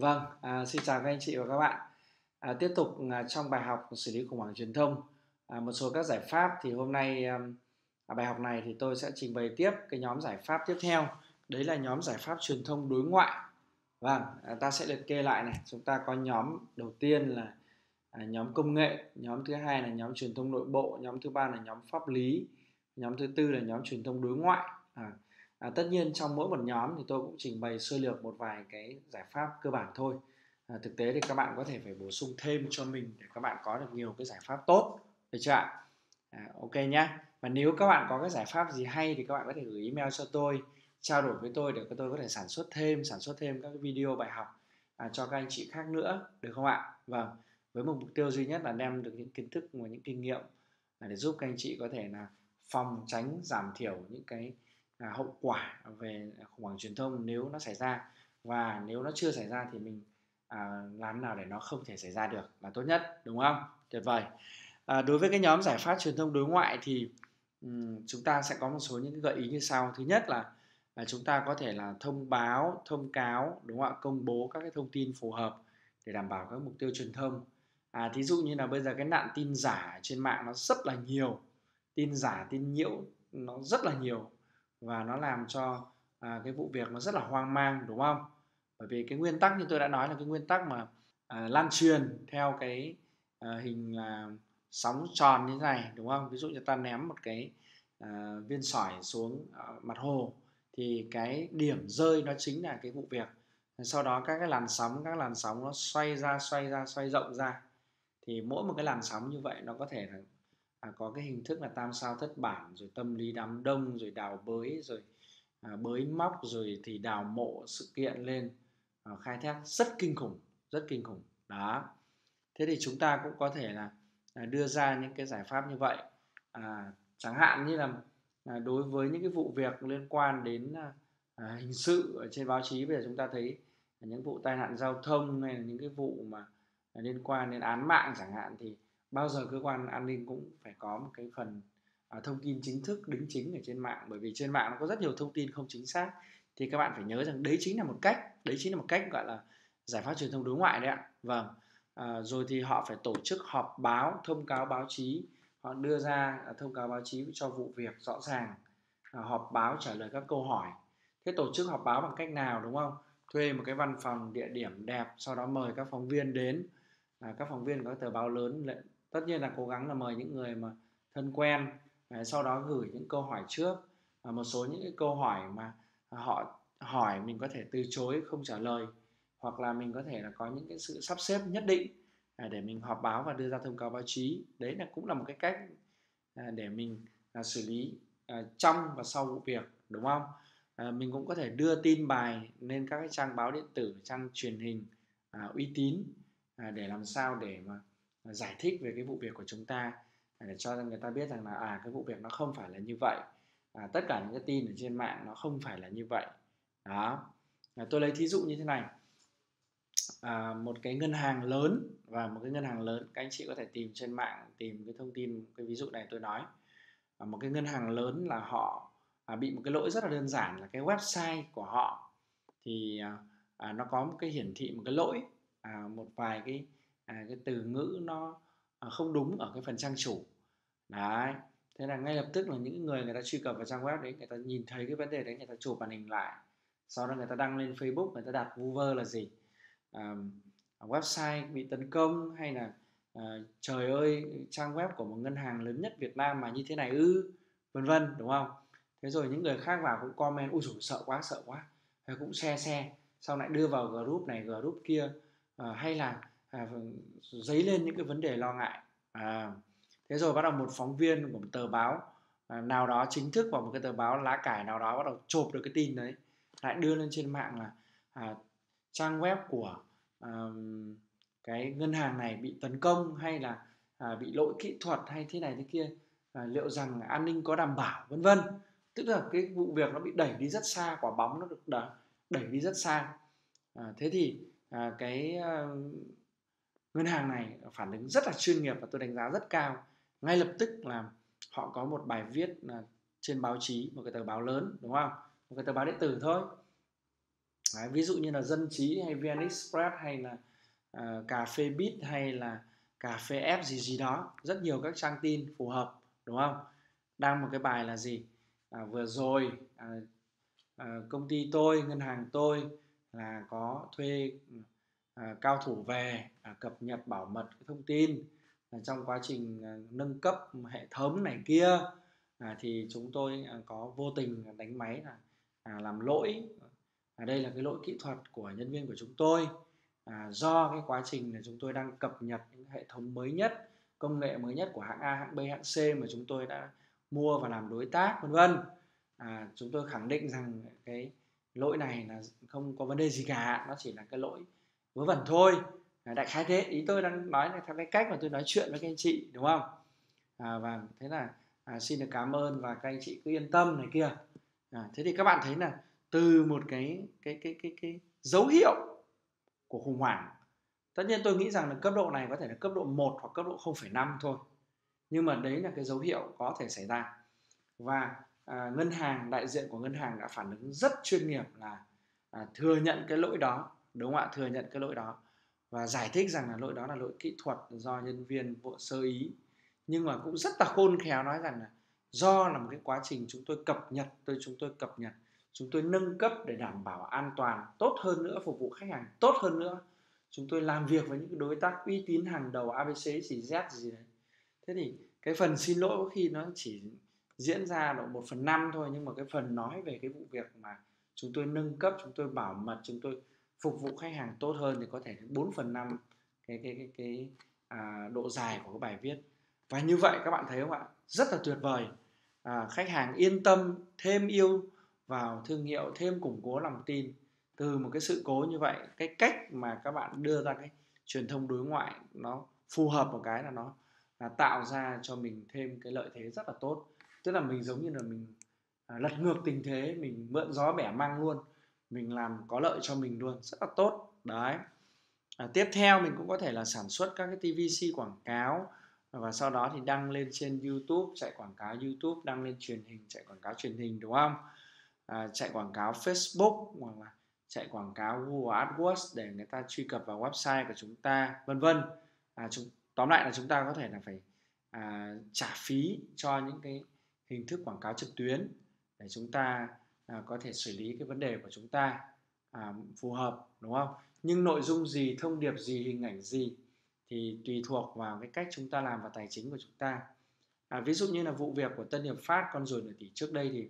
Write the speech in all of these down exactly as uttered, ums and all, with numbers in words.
Vâng, à, xin chào các anh chị và các bạn. À, tiếp tục à, trong bài học xử lý khủng hoảng truyền thông, à, một số các giải pháp thì hôm nay um, ở bài học này thì tôi sẽ trình bày tiếp cái nhóm giải pháp tiếp theo. Đấy là nhóm giải pháp truyền thông đối ngoại. Vâng, à, ta sẽ liệt kê lại này. Chúng ta có nhóm đầu tiên là à, nhóm công nghệ, nhóm thứ hai là nhóm truyền thông nội bộ, nhóm thứ ba là nhóm pháp lý, nhóm thứ tư là nhóm truyền thông đối ngoại. À, À, tất nhiên trong mỗi một nhóm thì tôi cũng trình bày sơ lược một vài cái giải pháp cơ bản thôi. À, thực tế thì các bạn có thể phải bổ sung thêm cho mình để các bạn có được nhiều cái giải pháp tốt, được chưa ạ? À, ok nhá. Và nếu các bạn có cái giải pháp gì hay thì các bạn có thể gửi email cho tôi, trao đổi với tôi để tôi có thể sản xuất thêm, sản xuất thêm các cái video bài học à, cho các anh chị khác nữa, được không ạ? Vâng. Với một mục tiêu duy nhất là đem được những kiến thức và những kinh nghiệm à, để giúp các anh chị có thể là phòng tránh, giảm thiểu những cái à, hậu quả về khủng hoảng truyền thông nếu nó xảy ra, và nếu nó chưa xảy ra thì mình à, làm nào để nó không thể xảy ra được là tốt nhất, đúng không? Tuyệt vời. À, đối với cái nhóm giải pháp truyền thông đối ngoại thì um, chúng ta sẽ có một số những gợi ý như sau. Thứ nhất là, là chúng ta có thể là thông báo, thông cáo, đúng không ạ, công bố các cái thông tin phù hợp để đảm bảo các mục tiêu truyền thông. À, thí dụ như là bây giờ cái nạn tin giả trên mạng nó rất là nhiều, tin giả, tin nhiễu nó rất là nhiều, và nó làm cho à, cái vụ việc nó rất là hoang mang, đúng không? Bởi vì cái nguyên tắc như tôi đã nói là cái nguyên tắc mà à, lan truyền theo cái à, hình là sóng tròn như thế này, đúng không? Ví dụ như ta ném một cái à, viên sỏi xuống à, mặt hồ thì cái điểm rơi nó chính là cái vụ việc. Sau đó các cái làn sóng các làn sóng nó xoay ra xoay ra xoay rộng ra, thì mỗi một cái làn sóng như vậy nó có thể là à, có cái hình thức là tam sao thất bản, rồi tâm lý đám đông, rồi đào bới, rồi à, bới móc, rồi thì đào mộ sự kiện lên, à, khai thác rất kinh khủng, rất kinh khủng đó. Thế thì chúng ta cũng có thể là à, đưa ra những cái giải pháp như vậy, à, chẳng hạn như là à, đối với những cái vụ việc liên quan đến à, à, hình sự ở trên báo chí. Bây giờ chúng ta thấy những vụ tai nạn giao thông hay là những cái vụ mà liên quan đến án mạng chẳng hạn, thì bao giờ cơ quan an ninh cũng phải có một cái phần à, thông tin chính thức đính chính ở trên mạng, bởi vì trên mạng nó có rất nhiều thông tin không chính xác. Thì các bạn phải nhớ rằng đấy chính là một cách đấy chính là một cách gọi là giải pháp truyền thông đối ngoại đấy ạ. Vâng. À, rồi thì họ phải tổ chức họp báo, thông cáo báo chí, họ đưa ra à, thông cáo báo chí cho vụ việc rõ ràng, à, họp báo trả lời các câu hỏi. Thế tổ chức họp báo bằng cách nào, đúng không? Thuê một cái văn phòng địa điểm đẹp, sau đó mời các phóng viên đến, à, các phóng viên có tờ báo lớn, tất nhiên là cố gắng là mời những người mà thân quen, à, sau đó gửi những câu hỏi trước, à, một số những cái câu hỏi mà họ hỏi mình có thể từ chối không trả lời, hoặc là mình có thể là có những cái sự sắp xếp nhất định à, để mình họp báo và đưa ra thông cáo báo chí. Đấy là cũng là một cái cách à, để mình à, xử lý à, trong và sau vụ việc, đúng không? À, mình cũng có thể đưa tin bài lên các cái trang báo điện tử, trang truyền hình à, uy tín, à, để làm sao để mà à, giải thích về cái vụ việc của chúng ta, à, để cho người ta biết rằng là à cái vụ việc nó không phải là như vậy, à, tất cả những cái tin ở trên mạng nó không phải là như vậy đó. À, tôi lấy thí dụ như thế này. À, một cái ngân hàng lớn, và một cái ngân hàng lớn các anh chị có thể tìm trên mạng, tìm cái thông tin cái ví dụ này tôi nói. À, một cái ngân hàng lớn là họ à, bị một cái lỗi rất là đơn giản là cái website của họ thì à, à, nó có một cái hiển thị một cái lỗi, à, một vài cái à, cái từ ngữ nó à, không đúng ở cái phần trang chủ đấy. Thế là ngay lập tức là những người người ta truy cập vào trang web đấy, người ta nhìn thấy cái vấn đề đấy, người ta chụp màn hình lại, sau đó người ta đăng lên Facebook, người ta đặt vu vơ là gì, à, website bị tấn công, hay là à, trời ơi trang web của một ngân hàng lớn nhất Việt Nam mà như thế này ư, vân vân, đúng không? Thế rồi những người khác vào cũng comment ui dồi sợ quá sợ quá, hay cũng share share, sau lại đưa vào group này group kia, à, hay là à, dấy lên những cái vấn đề lo ngại. À, thế rồi bắt đầu một phóng viên của một tờ báo à, nào đó chính thức, vào một cái tờ báo lá cải nào đó, bắt đầu chộp được cái tin đấy, lại đưa lên trên mạng là à, trang web của um, cái ngân hàng này bị tấn công, hay là à, bị lỗi kỹ thuật hay thế này thế kia, à, liệu rằng an ninh có đảm bảo, vân vân. Tức là cái vụ việc nó bị đẩy đi rất xa, quả bóng nó được đẩy đi rất xa. À, thế thì à, cái à, ngân hàng này phản ứng rất là chuyên nghiệp và tôi đánh giá rất cao. Ngay lập tức là họ có một bài viết à, trên báo chí, một cái tờ báo lớn, đúng không, một cái tờ báo điện tử thôi, Đấy, ví dụ như là Dân Trí hay vê en Express hay là uh, cà phê Bit hay là cà phê F gì gì đó, rất nhiều các trang tin phù hợp, đúng không? Đăng một cái bài là gì, à, vừa rồi à, à, công ty tôi, ngân hàng tôi là có thuê à, cao thủ về à, cập nhật bảo mật cái thông tin à, trong quá trình à, nâng cấp hệ thống này kia, à, thì chúng tôi à, có vô tình đánh máy là à, làm lỗi. À, đây là cái lỗi kỹ thuật của nhân viên của chúng tôi, à, do cái quá trình là chúng tôi đang cập nhật những hệ thống mới nhất, công nghệ mới nhất của hãng A, hãng B, hãng C mà chúng tôi đã mua và làm đối tác, vân vân. À, chúng tôi khẳng định rằng cái lỗi này là không có vấn đề gì cả, nó chỉ là cái lỗi vớ vẩn thôi. À, đại khái thế, ý tôi đang nói là theo cái cách mà tôi nói chuyện với các anh chị, đúng không? À, và thế là à, xin được cảm ơn và các anh chị cứ yên tâm này kia. À, thế thì các bạn thấy là từ một cái cái cái cái cái dấu hiệu của khủng hoảng, tất nhiên tôi nghĩ rằng là cấp độ này có thể là cấp độ một hoặc cấp độ không phẩy năm thôi, nhưng mà đấy là cái dấu hiệu có thể xảy ra. Và à, ngân hàng, đại diện của ngân hàng đã phản ứng rất chuyên nghiệp là à, thừa nhận cái lỗi đó, đúng không ạ, thừa nhận cái lỗi đó và giải thích rằng là lỗi đó là lỗi kỹ thuật do nhân viên vô sơ ý, nhưng mà cũng rất là khôn khéo nói rằng là do là một cái quá trình chúng tôi cập nhật, tôi chúng tôi cập nhật, chúng tôi nâng cấp để đảm bảo an toàn tốt hơn nữa, phục vụ khách hàng tốt hơn nữa, chúng tôi làm việc với những đối tác uy tín hàng đầu a bê xê gì Z gì đấy. Thế thì cái phần xin lỗi có khi nó chỉ diễn ra độ một phần năm thôi, nhưng mà cái phần nói về cái vụ việc mà chúng tôi nâng cấp, chúng tôi bảo mật, chúng tôi phục vụ khách hàng tốt hơn thì có thể đến bốn phần năm cái cái cái cái à, độ dài của cái bài viết. Và như vậy các bạn thấy không ạ, rất là tuyệt vời. À, khách hàng yên tâm, thêm yêu vào thương hiệu, thêm củng cố lòng tin từ một cái sự cố như vậy. Cái cách mà các bạn đưa ra cái truyền thông đối ngoại nó phù hợp một cái là nó là tạo ra cho mình thêm cái lợi thế rất là tốt. Tức là mình giống như là mình à, lật ngược tình thế, mình mượn gió bẻ măng luôn, mình làm có lợi cho mình luôn, rất là tốt đấy. À, tiếp theo mình cũng có thể là sản xuất các cái tê vê xê quảng cáo và sau đó thì đăng lên trên YouTube, chạy quảng cáo YouTube, đăng lên truyền hình, chạy quảng cáo truyền hình, đúng không? À, chạy quảng cáo Facebook hoặc là chạy quảng cáo Google AdWords để người ta truy cập vào website của chúng ta, vân vân. À, chúng, tóm lại là chúng ta có thể là phải à, trả phí cho những cái hình thức quảng cáo trực tuyến để chúng ta à, có thể xử lý cái vấn đề của chúng ta à, phù hợp, đúng không? Nhưng nội dung gì, thông điệp gì, hình ảnh gì thì tùy thuộc vào cái cách chúng ta làm và tài chính của chúng ta. À, ví dụ như là vụ việc của Tân Hiệp Phát con ruồi nửa tỷ trước đây, thì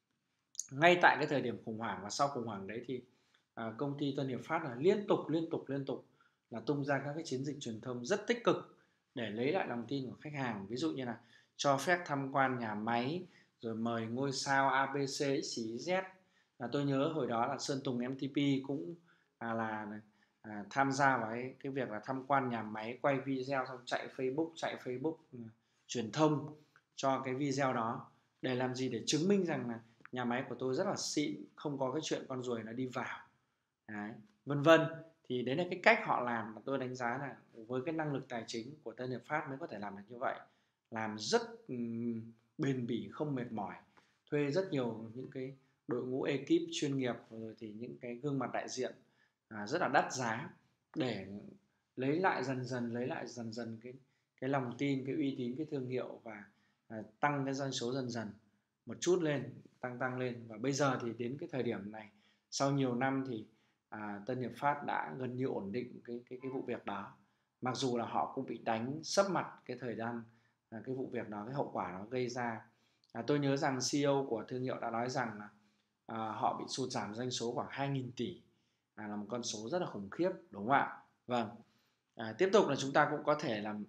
ngay tại cái thời điểm khủng hoảng và sau khủng hoảng đấy thì à, công ty Tân Hiệp Phát là liên tục liên tục liên tục là tung ra các cái chiến dịch truyền thông rất tích cực để lấy lại lòng tin của khách hàng. Ví dụ như là cho phép tham quan nhà máy, rồi mời ngôi sao a bê xê, X, Y, Z. À, tôi nhớ hồi đó là Sơn Tùng em tê pê cũng à, là à, tham gia vào cái, cái việc là tham quan nhà máy, quay video xong chạy Facebook, chạy Facebook ừ, truyền thông cho cái video đó để làm gì, để chứng minh rằng là nhà máy của tôi rất là xịn, không có cái chuyện con ruồi nó đi vào đấy, vân vân. Thì đấy là cái cách họ làm mà tôi đánh giá là với cái năng lực tài chính của Tân Hiệp Phát mới có thể làm được như vậy, làm rất um, bền bỉ, không mệt mỏi, thuê rất nhiều những cái đội ngũ ekip chuyên nghiệp, rồi thì những cái gương mặt đại diện à, rất là đắt giá để lấy lại dần dần lấy lại dần dần cái cái lòng tin, cái uy tín, cái thương hiệu và à, tăng cái doanh số dần dần một chút lên, tăng tăng lên. Và bây giờ thì đến cái thời điểm này, sau nhiều năm thì à, Tân Hiệp Phát đã gần như ổn định cái cái cái vụ việc đó, mặc dù là họ cũng bị đánh sấp mặt cái thời gian à, cái vụ việc đó, cái hậu quả nó gây ra. À, tôi nhớ rằng xê e ô của thương hiệu đã nói rằng là à, họ bị sụt giảm doanh số khoảng hai nghìn tỷ, à, là một con số rất là khủng khiếp, đúng không ạ? Vâng. À, tiếp tục là chúng ta cũng có thể làm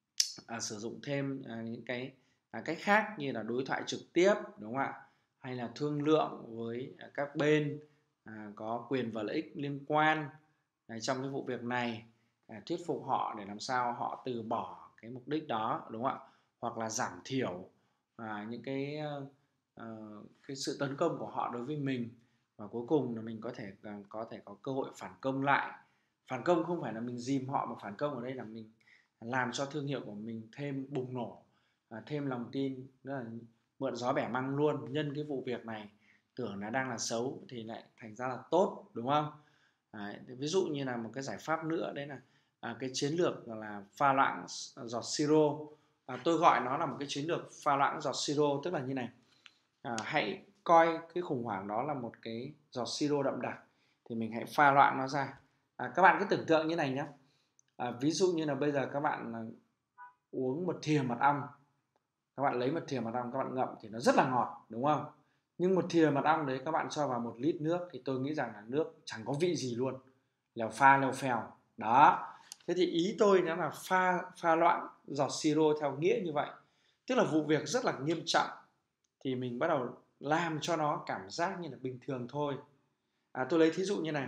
à, sử dụng thêm à, những cái à, cách khác như là đối thoại trực tiếp, đúng không ạ, hay là thương lượng với à, các bên à, có quyền và lợi ích liên quan à, trong cái vụ việc này, à, thuyết phục họ để làm sao họ từ bỏ cái mục đích đó, đúng không ạ, hoặc là giảm thiểu à, những cái à, cái sự tấn công của họ đối với mình, và cuối cùng là mình có thể à, có thể có cơ hội phản công lại. Phản công không phải là mình dìm họ, mà phản công ở đây là mình làm cho thương hiệu của mình thêm bùng nổ, à, thêm lòng tin, đó là mượn gió bẻ măng luôn. Nhân cái vụ việc này tưởng là đang là xấu thì lại thành ra là tốt, đúng không? Đấy, ví dụ như là một cái giải pháp nữa đấy là à, cái chiến lược là pha loãng giọt siro. À, tôi gọi nó là một cái chiến lược pha loãng giọt siro, tức là như này. À, hãy coi cái khủng hoảng đó là một cái giọt siro đậm đặc thì mình hãy pha loãng nó ra. À, các bạn cứ tưởng tượng như này nhé. À, ví dụ như là bây giờ các bạn uống một thìa mật ong, các bạn lấy một thìa mật ong các bạn ngậm thì nó rất là ngọt, đúng không? Nhưng một thìa mật ong đấy các bạn cho vào một lít nước thì tôi nghĩ rằng là nước chẳng có vị gì luôn, lèo pha lèo phèo đó. Thế thì ý tôi nó là pha pha loãng giọt siro theo nghĩa như vậy, tức là vụ việc rất là nghiêm trọng thì mình bắt đầu làm cho nó cảm giác như là bình thường thôi. À, tôi lấy thí dụ như này.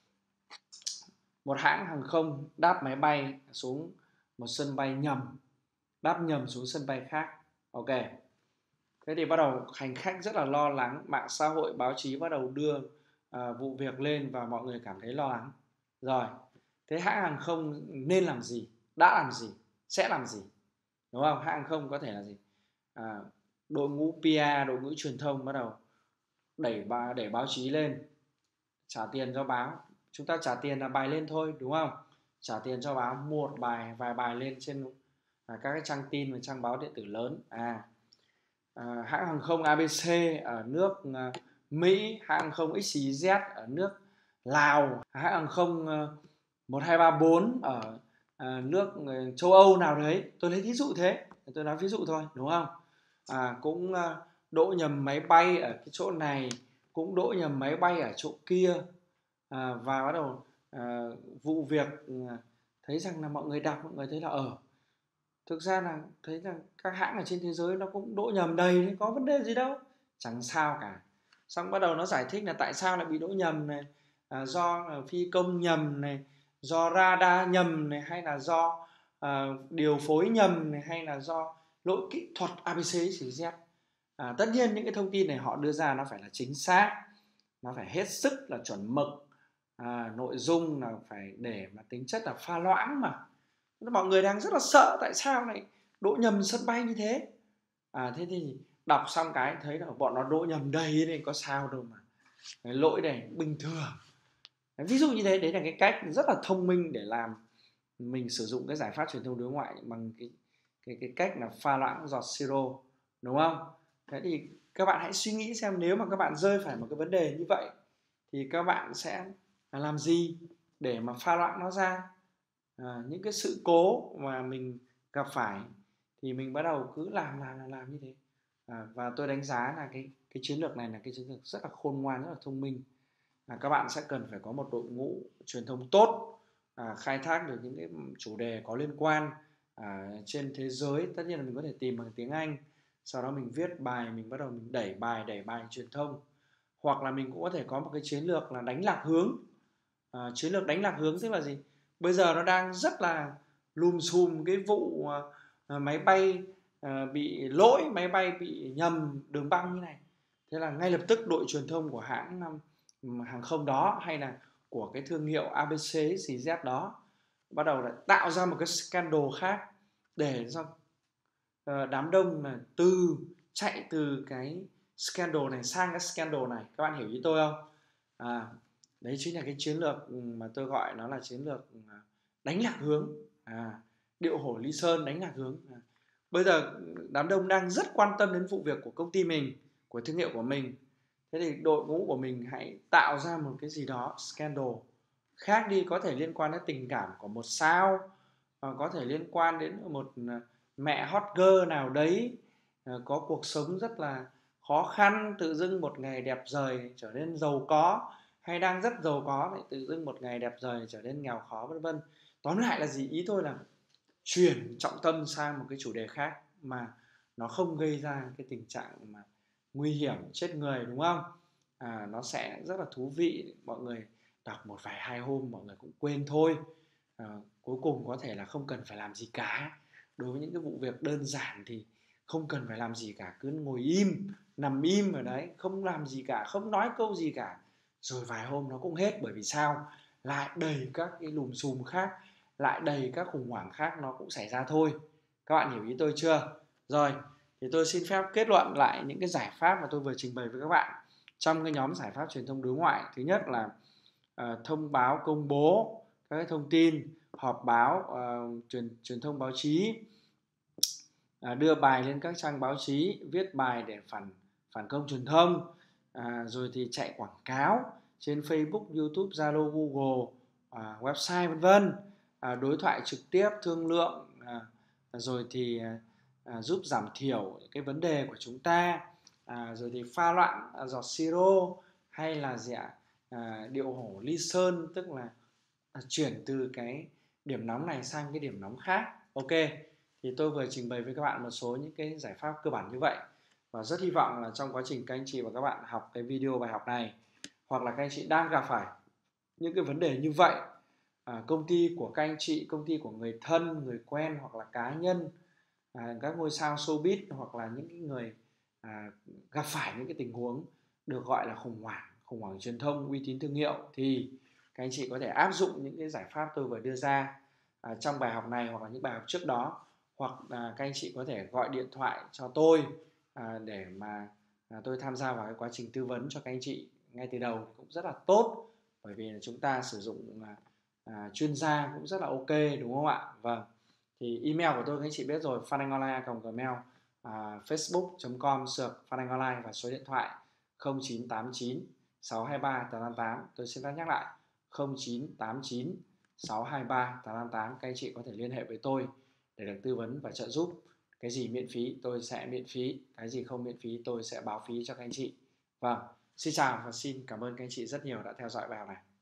Một hãng hàng không đáp máy bay xuống một sân bay nhầm, đáp nhầm xuống sân bay khác. Ok. Thế thì bắt đầu hành khách rất là lo lắng, mạng xã hội, báo chí bắt đầu đưa à, vụ việc lên và mọi người cảm thấy lo lắng. Rồi, thế hãng hàng không nên làm gì, đã làm gì, sẽ làm gì, đúng không? Hãng hàng không có thể là gì? À, đội ngũ pê e rờ, đội ngũ truyền thông bắt đầu đẩy bà, đẩy báo chí lên, trả tiền cho báo. Chúng ta trả tiền là bài lên thôi, đúng không? Trả tiền cho báo, một bài, vài bài lên trên à, các cái trang tin và trang báo điện tử lớn. À, à hãng hàng không a bê xê ở nước à, Mỹ, hãng hàng không ích xì dét ở nước Lào, hãng hàng không à, một hai ba bốn ở à, nước châu Âu nào đấy. Tôi lấy ví dụ thế, tôi nói ví dụ thôi, đúng không? À, cũng à, đỗ nhầm máy bay ở cái chỗ này, cũng đỗ nhầm máy bay ở chỗ kia. À, và bắt đầu à, vụ việc à, thấy rằng là mọi người đọc, mọi người thấy là ở thực ra là thấy là các hãng ở trên thế giới nó cũng đỗ nhầm đầy, có vấn đề gì đâu, chẳng sao cả. Xong bắt đầu nó giải thích là tại sao lại bị đỗ nhầm này, à, do phi công nhầm này, do radar nhầm này, hay là do à, điều phối nhầm này, hay là do lỗi kỹ thuật a bê xê xì dét. À, tất nhiên những cái thông tin này họ đưa ra nó phải là chính xác, nó phải hết sức là chuẩn mực, à, nội dung là phải để mà tính chất là pha loãng mà. Mọi người đang rất là sợ tại sao lại đỗ nhầm sân bay như thế. À, thế thì đọc xong cái thấy là bọn nó đỗ nhầm đầy này, có sao đâu mà, cái lỗi này bình thường. Ví dụ như thế, đấy là cái cách rất là thông minh để làm mình sử dụng cái giải pháp truyền thông đối ngoại bằng cái cái cái cách là pha loãng giọt siro, đúng không? Thế thì các bạn hãy suy nghĩ xem nếu mà các bạn rơi phải một cái vấn đề như vậy thì các bạn sẽ làm gì để mà pha loãng nó ra. À, những cái sự cố mà mình gặp phải thì mình bắt đầu cứ làm làm làm, làm như thế. À, và tôi đánh giá là cái cái chiến lược này là cái chiến lược rất là khôn ngoan, rất là thông minh. À, các bạn sẽ cần phải có một đội ngũ truyền thông tốt, à, khai thác được những cái chủ đề có liên quan à, trên thế giới. Tất nhiên là mình có thể tìm bằng tiếng Anh, sau đó mình viết bài, mình bắt đầu mình đẩy bài đẩy bài truyền thông. Hoặc là mình cũng có thể có một cái chiến lược là đánh lạc hướng. À, chiến lược đánh lạc hướng tức là gì? Bây giờ nó đang rất là lùm xùm cái vụ à, máy bay à, bị lỗi, máy bay bị nhầm đường băng như này. Thế là ngay lập tức đội truyền thông của hãng hàng không đó hay là của cái thương hiệu a bê xê xì dét đó bắt đầu lại tạo ra một cái scandal khác để cho uh, đám đông là từ chạy từ cái scandal này sang cái scandal này. Các bạn hiểu ý tôi không? À, đấy chính là cái chiến lược mà tôi gọi nó là chiến lược đánh lạc hướng, à, điệu hổ ly sơn, đánh lạc hướng. À, bây giờ đám đông đang rất quan tâm đến vụ việc của công ty mình, của thương hiệu của mình. Thế thì đội ngũ của mình hãy tạo ra một cái gì đó scandal khác đi, có thể liên quan đến tình cảm của một sao, có thể liên quan đến một mẹ hot girl nào đấy có cuộc sống rất là khó khăn, tự dưng một ngày đẹp trời trở nên giàu có, hay đang rất giàu có lại tự dưng một ngày đẹp trời trở nên nghèo khó, vân vân. Tóm lại là gì? Ý tôi là chuyển trọng tâm sang một cái chủ đề khác mà nó không gây ra cái tình trạng mà nguy hiểm chết người, đúng không? À, nó sẽ rất là thú vị. Mọi người đọc một vài hai hôm mọi người cũng quên thôi. À, cuối cùng có thể là không cần phải làm gì cả. Đối với những cái vụ việc đơn giản thì không cần phải làm gì cả, cứ ngồi im, nằm im ở đấy, không làm gì cả, không nói câu gì cả, rồi vài hôm nó cũng hết. Bởi vì sao? Lại đầy các cái lùm xùm khác, lại đầy các khủng hoảng khác nó cũng xảy ra thôi. Các bạn hiểu ý tôi chưa? Rồi, thì tôi xin phép kết luận lại những cái giải pháp mà tôi vừa trình bày với các bạn. trong cái nhóm giải pháp truyền thông đối ngoại. Thứ nhất là uh, thông báo công bố các cái thông tin, họp báo, uh, truyền truyền thông báo chí, uh, đưa bài lên các trang báo chí, viết bài để phản phản công truyền thông, uh, rồi thì chạy quảng cáo trên Facebook, YouTube, Zalo, Google, uh, website vân vân, uh, đối thoại trực tiếp, thương lượng, uh, rồi thì uh, giúp giảm thiểu cái vấn đề của chúng ta, uh, rồi thì pha loãng uh, giọt siro, hay là gì ạ? À, điệu hổ ly sơn, tức là à, chuyển từ cái điểm nóng này sang cái điểm nóng khác. Ok, thì tôi vừa trình bày với các bạn một số những cái giải pháp cơ bản như vậy, và rất hy vọng là trong quá trình các anh chị và các bạn học cái video bài học này, hoặc là các anh chị đang gặp phải những cái vấn đề như vậy, à, công ty của các anh chị, công ty của người thân, người quen, hoặc là cá nhân, à, các ngôi sao showbiz, hoặc là những người à, gặp phải những cái tình huống được gọi là khủng hoảng khủng hoảng truyền thông, uy tín thương hiệu, thì các anh chị có thể áp dụng những cái giải pháp tôi vừa đưa ra à, trong bài học này hoặc là những bài học trước đó, hoặc là các anh chị có thể gọi điện thoại cho tôi à, để mà à, tôi tham gia vào cái quá trình tư vấn cho các anh chị ngay từ đầu cũng rất là tốt, bởi vì chúng ta sử dụng à, à, chuyên gia cũng rất là ok, đúng không ạ? Vâng, thì email của tôi các anh chị biết rồi, phananhonline a còng gmail, à, facebook chấm com sược phananhonline, và số điện thoại không chín tám chín sáu hai ba tám tám tám. Tôi xin phép nhắc lại không chín tám chín sáu hai ba tám tám tám. Các anh chị có thể liên hệ với tôi để được tư vấn và trợ giúp. Cái gì miễn phí tôi sẽ miễn phí, cái gì không miễn phí tôi sẽ báo phí cho các anh chị. Vâng, xin chào và xin cảm ơn các anh chị rất nhiều đã theo dõi bài học này.